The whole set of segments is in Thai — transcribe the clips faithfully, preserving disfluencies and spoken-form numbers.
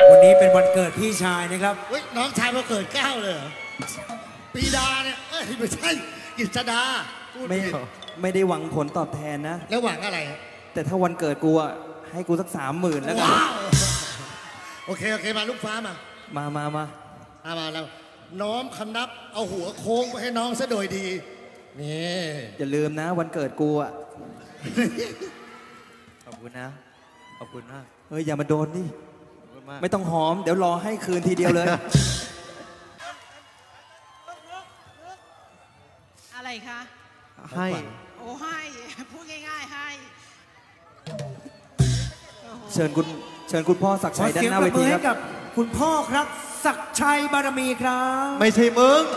วันนี้เป็นวันเกิดพี่ชายนะครับเฮ้ยน้องชายมาเกิดเก้าเลยเหรอปีดาเนี่ยเอ้ยไม่ใช่กฤษดาไม่ไม่ได้หวังผลตอบแทนนะแล้วหวังอะไรแต่ถ้าวันเกิดกูอะให้กูสักสามหมื่นแล้วกันว้าวโอเคโอเคมาลูกฟ้ามามามามามามาแล้วน้อมคำนับเอาหัวโค้งไปให้น้องซะโดยดีนี่อย่าลืมนะวันเกิดกูอะขอบคุณนะขอบคุณมากเฮ้ยอย่ามาโดนดิไม่ต้องหอมเดี๋ยวรอให้คืนทีเดียวเลยอะไรคะให้โอ้ให้พูดง่ายๆให้เชิญคุณเชิญคุณพ่อศักดิ์ชัยด้านหน้าเวทีครับกับคุณพ่อครับศักดิ์ชัยบารมีครับไม่ใช่มึง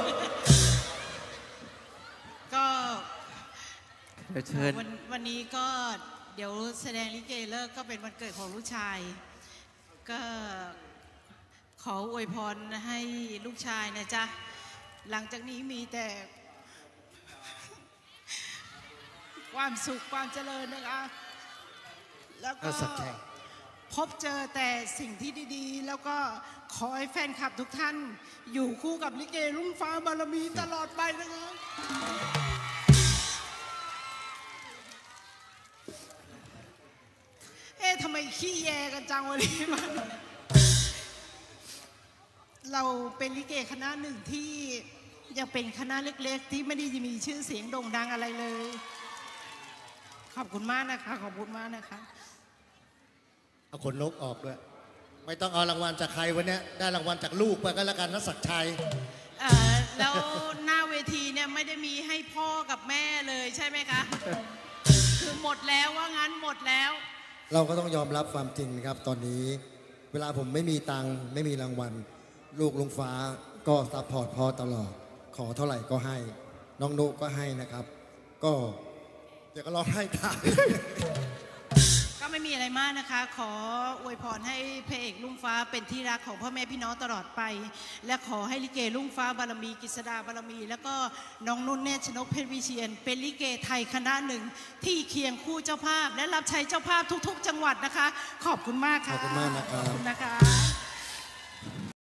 ก็เชิญวันวันนี้ก็เดี๋ยวแสดงลิเกเลิกก็เป็นวันเกิดของลูกชายก็ขออวยพรให้ลูกชายนะจ๊ะหลังจากนี้มีแต่ความสุขความเจริญนะคะแล้วก็พบเจอแต่สิ่งที่ดีๆแล้วก็ขอให้แฟนคลับทุกท่านอยู่คู่กับลิเกรุ่งฟ้าบารมีตลอดไปนะคะเอ๊ะทำไมขี้แยกันจังวันนี้มันเราเป็นลิเกคณะหนึ่งที่ยังเป็นคณะเล็กๆที่ไม่ได้มีชื่อเสียงโด่งดังอะไรเลยขอบคุณมากนะคะขอบคุณมากนะคะเอาขนนกออกด้วยไม่ต้องเอารางวัลจากใครวันนี้ได้รางวัลจากลูกไปก็แล้วกันนะศักดิ์ชัยแล้วหน้าเวทีเนี่ยไม่ได้มีให้พ่อกับแม่เลยใช่ไหมคะคือหมดแล้วว่างั้นหมดแล้วเราก็ต้องยอมรับความจริงนะครับตอนนี้เวลาผมไม่มีตังค์ไม่มีรางวัลลูกลุงฟ้าก็ซัพพอร์ตพ่อตลอดขอเท่าไหร่ก็ให้น้องนุก็ให้นะครับก็เดี๋ยวก็ร้องไห้ตายก็ไม่มีอะไรมากนะคะขออวยพรให้พระเอกลุงฟ้าเป็นที่รักของพ่อแม่พี่น้องตลอดไปและขอให้ลิเกลุงฟ้าบารมีกฤษดาบารมีแล้วก็น้องนุ่นเนตรชนกเพชรวิเชียนเป็นลิเกไทยคณะหนึ่งที่เคียงคู่เจ้าภาพและรับใช้เจ้าภาพทุกๆจังหวัดนะคะขอบคุณมากค่ะขอบคุณมากนะครับขอบคุณนะคะ